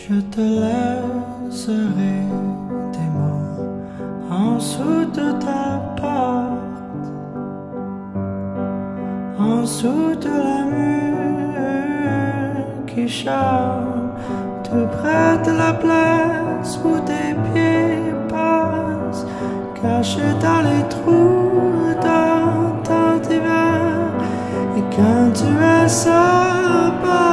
Je te laisserai des mots en dessous de ta porte, en dessous de la mur qui chante, tout près de la place où tes pieds passent, cachés dans les trous dans ton divan. Et quand tu es seul,